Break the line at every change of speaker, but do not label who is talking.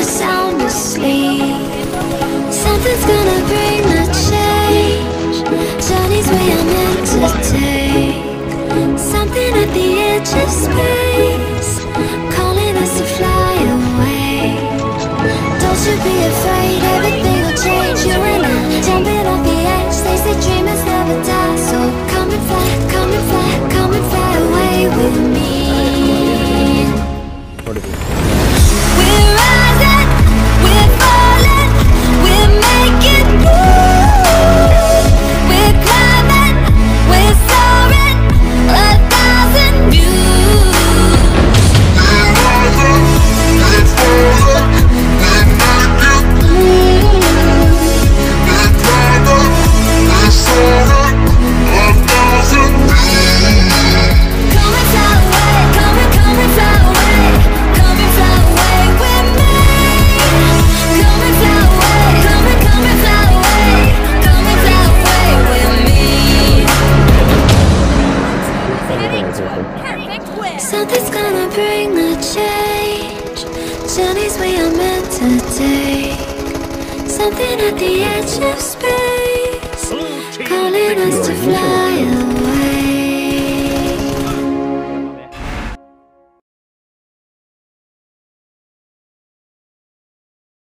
sound asleep. Something's gonna bring the change. Journeys we are meant to take. Something at the edge of space, calling us to fly away. Don't you be afraid, everything will change. You and I, jumping off the edge. They say dreamers never die, so come and fly, come and fly, come and fly away with me. We're rising, we're falling, we're making moves. We're climbing, we're soaring, 1,000 views. We're rising, we're falling, we're making moves. We're climbing, we're soaring, 1,000 views. Come and fly away, come and fly away, come and fly away with me. Come and fly away, come and fly away, come and fly away with me.
Heading to a perfect win.
Something's gonna bring the change. Journeys we are meant to take. Something at the edge of space, calling us